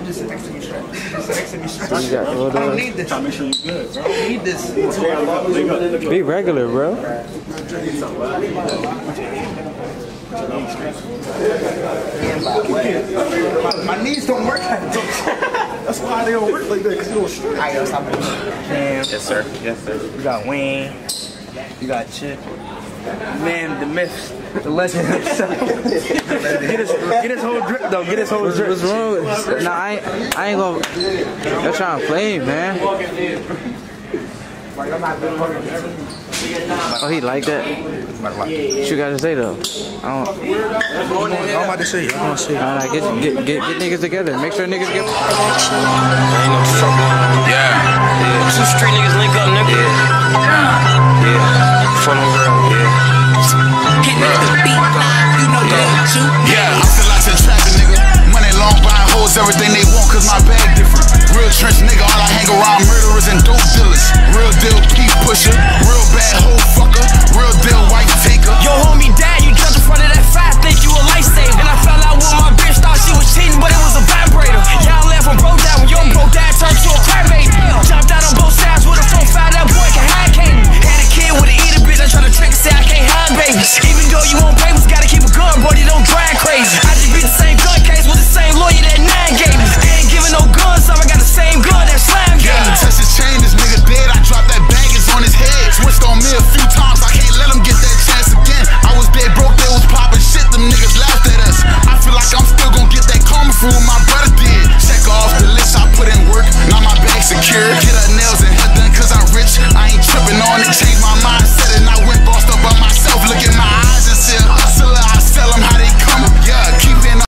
Just sit next to me straight. Just sit next to me straight. You got, I don't need this. Make sure you good, bro. I don't need this. be regular, bro. My knees don't work like that. That's why they don't work like that, because you don't stretch. I gotta stop doing that. Yes, sir. Yes, sir. You got Wayne. You got Chip. Man, the myth, the legend himself. Get his whole drip though. Get his whole drip. What's wrong with? Nah, I ain't gonna. They're trying to play, man. Oh, he like that? What you gotta say though? I'm about to say, I'm gonna say. Nah, get niggas together. Make sure niggas get. Yeah. Two street niggas link up, nigga. Yeah. From the world, yeah. Yeah, I'm still out there trapping, nigga. Money long, buying hoes, everything they want, cause my bag different. Real trench nigga, all I hang around murderers and dope dealers. Real deal, keep pushing. Real bad hoes,